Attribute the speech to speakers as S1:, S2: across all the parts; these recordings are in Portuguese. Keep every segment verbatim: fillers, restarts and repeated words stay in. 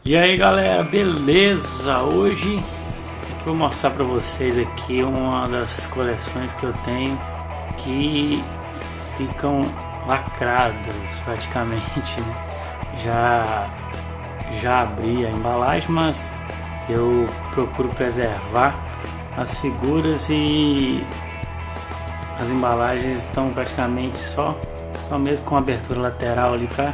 S1: E aí galera, beleza? Hoje eu vou mostrar para vocês aqui uma das coleções que eu tenho que ficam lacradas praticamente, né? Já, já abri a embalagem, mas eu procuro preservar as figuras e as embalagens estão praticamente só, só mesmo com abertura lateral ali para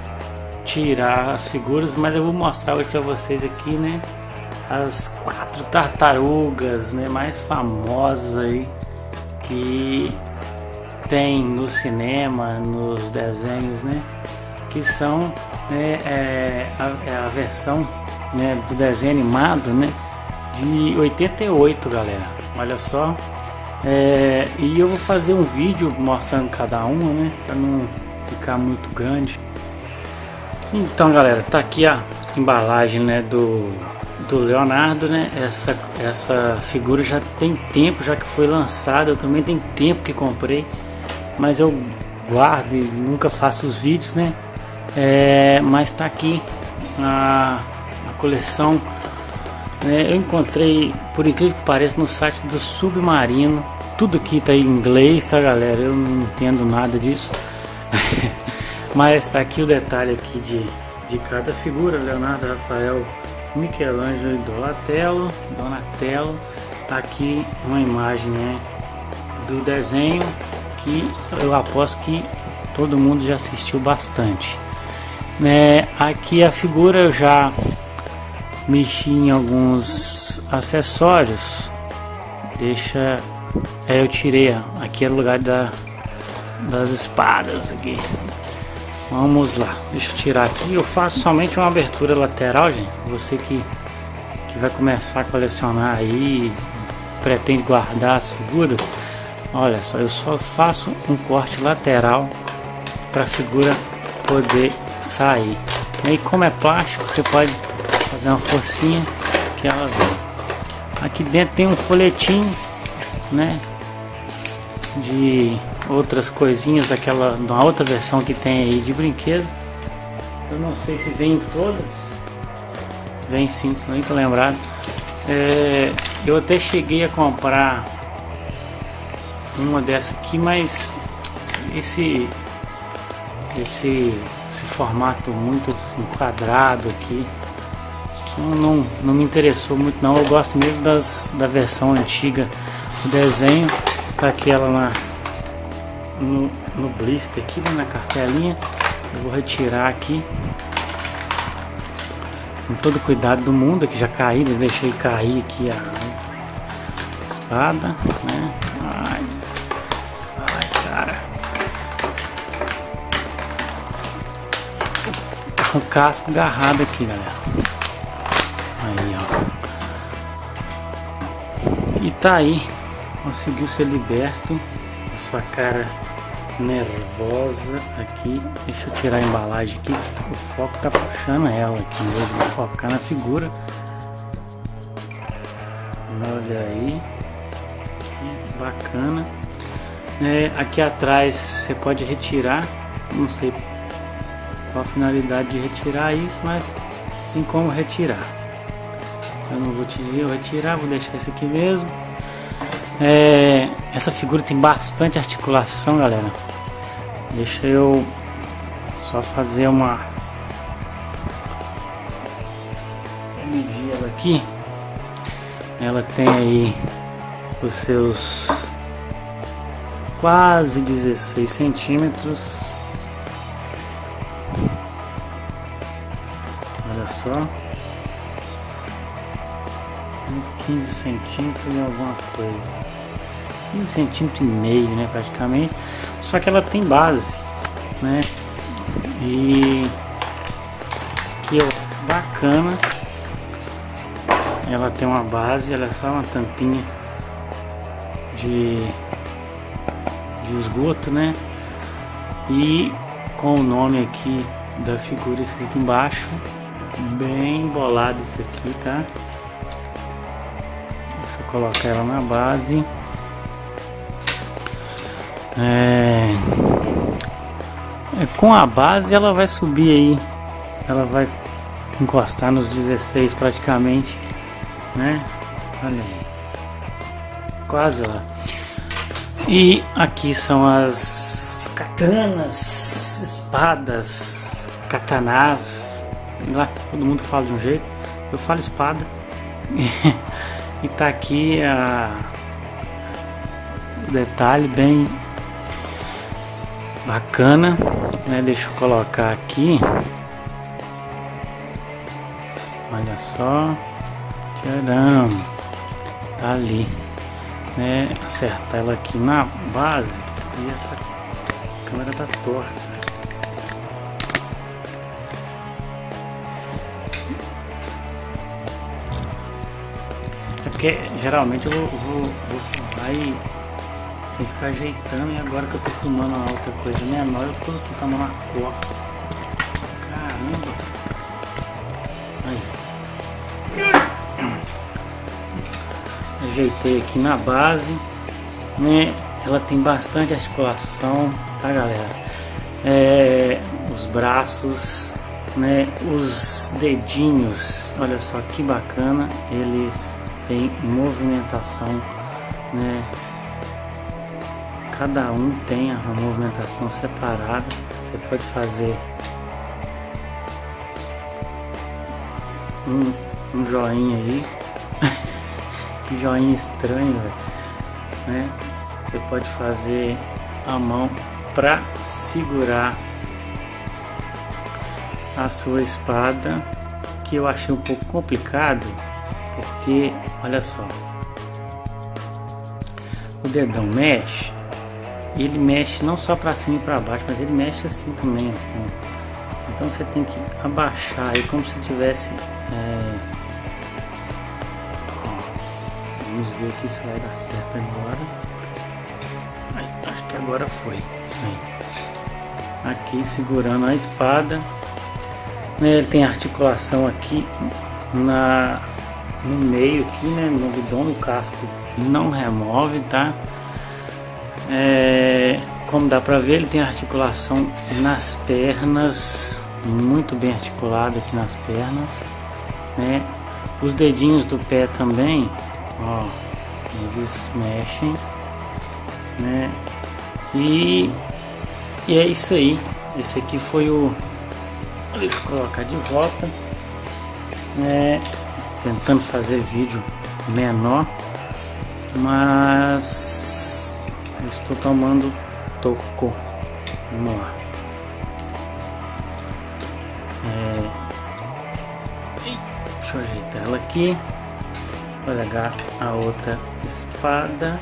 S1: tirar as figuras, mas eu vou mostrar hoje para vocês aqui, né, as quatro tartarugas, né, mais famosas aí que tem no cinema, nos desenhos, né, que são né, é, a, é a versão né, do desenho animado, né, de oitenta e oito, galera. Olha só, é, e eu vou fazer um vídeo mostrando cada uma, né, para não ficar muito grande. Então galera, tá aqui a embalagem né, do, do Leonardo, né? Essa, essa figura já tem tempo já que foi lançada, eu também tem tempo que comprei, mas eu guardo e nunca faço os vídeos, né? É, mas tá aqui a, a coleção, né? Eu encontrei, por incrível que pareça, no site do Submarino. Tudo aqui tá em inglês, tá galera? Eu não entendo nada disso. Mas está aqui o detalhe aqui de, de cada figura: Leonardo, Rafael, Michelangelo e Donatello, Donatello. Aqui uma imagem né, do desenho que eu aposto que todo mundo já assistiu bastante. Né, aqui a figura eu já mexi em alguns acessórios. Deixa, é, eu tirei aqui é o lugar da, das espadas aqui. Vamos lá, deixa eu tirar aqui. Eu faço somente uma abertura lateral, gente. Você que, que vai começar a colecionar aí, pretende guardar as figuras, olha só, eu só faço um corte lateral para a figura poder sair. E aí, como é plástico, você pode fazer uma forcinha que ela vem. Aqui dentro tem um folhetinho, né, de outras coisinhas daquela, uma outra versão que tem aí de brinquedo. Eu não sei se vem em todas. Vem sim, não tô lembrado. É, eu até cheguei a comprar uma dessa aqui, mas esse esse, esse formato muito enquadrado aqui não, não, não me interessou muito não. Eu gosto mesmo das, da versão antiga do desenho. Tá aqui ela na No, no blister aqui, né, na cartelinha. Eu vou retirar aqui com todo o cuidado do mundo, que já caí, eu deixei cair aqui a espada, né? Ai, sai, cara. Tá com o casco agarrado aqui, galera. Aí, ó. E tá aí, conseguiu ser liberto. A sua cara nervosa aqui. Deixa eu tirar a embalagem aqui. O foco tá puxando ela aqui, em vez de focar na figura. Olha aí, que bacana. É, aqui atrás você pode retirar. Não sei qual a finalidade de retirar isso, mas tem como retirar. Eu não vou te eu retirar, vou deixar esse aqui mesmo. É, essa figura tem bastante articulação, galera. Deixa eu só fazer uma medir ela aqui. Ela tem aí os seus quase dezesseis centímetros. Olha só, quinze centímetros e alguma coisa, quinze centímetros e meio, né, praticamente. Só que ela tem base, né, e que é bacana, ela tem uma base, ela é só uma tampinha de, de esgoto, né, e com o nome aqui da figura escrito embaixo, bem bolado isso aqui, tá? Colocar ela na base. É, é, com a base ela vai subir aí, ela vai encostar nos dezesseis praticamente, né? Olha aí, quase lá. E aqui são as katanas, espadas, katanás, lá todo mundo fala de um jeito, eu falo espada. E tá aqui a o detalhe bem bacana, né? Deixa eu colocar aqui. Olha só, tcharam, tá ali, né? Acertar ela aqui na base e essa câmera tá torta. É porque geralmente eu vou, vou, vou filmar e tem que ficar ajeitando, e agora que eu tô filmando uma outra coisa menor, eu tô aqui com a mão na costa. Caramba! Aí. Ajeitei aqui na base, né? Ela tem bastante articulação, tá, galera? É, os braços, né? Os dedinhos, olha só que bacana, eles têm movimentação, né? Cada um tem uma movimentação separada. Você pode fazer um, um joinha aí. Que joinha estranho, velho, né? Você pode fazer a mão para segurar a sua espada, que eu achei um pouco complicado, porque olha só, o dedão mexe, ele mexe não só para cima e para baixo, mas ele mexe assim também, assim. Então você tem que abaixar aí como se tivesse é... vamos ver aqui se vai dar certo agora. Aí, acho que agora foi. Aí. Aqui segurando a espada, né? Ele tem articulação aqui na no meio aqui, né? No abdômen, o casco não remove, tá? É, como dá pra ver, ele tem articulação nas pernas, muito bem articulado aqui nas pernas, né? Os dedinhos do pé também, ó, eles mexem, né? E, e é isso aí. Esse aqui foi o... Deixa eu colocar de volta, né? Tentando fazer vídeo menor, mas eu estou tomando toco. Vamos lá. É... Deixa eu ajeitar ela aqui. Vou pegar a outra espada,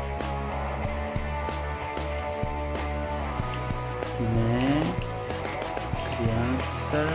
S1: né? Criança.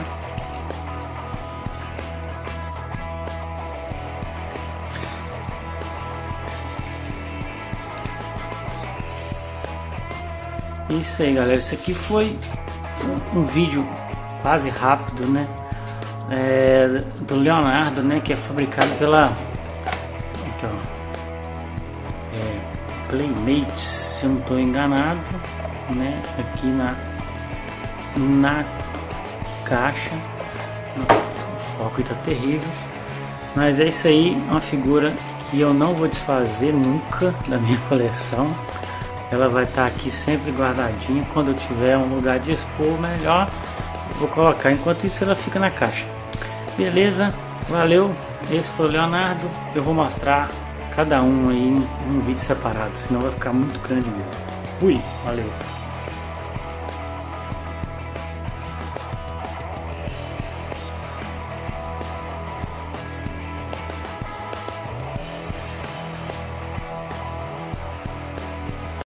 S1: Isso aí, galera. Isso aqui foi um, um vídeo quase rápido, né? É, do Leonardo, né? Que é fabricado pela aqui, ó, é, Playmates, se eu não estou enganado, né? Aqui na na caixa, o foco está terrível, mas é isso aí. Uma figura que eu não vou desfazer nunca da minha coleção. Ela vai estar aqui sempre guardadinha. Quando eu tiver um lugar de expor melhor, eu vou colocar. Enquanto isso, ela fica na caixa. Beleza? Valeu. Esse foi o Leonardo. Eu vou mostrar cada um aí em um vídeo separado, senão vai ficar muito grande mesmo. Fui. Valeu.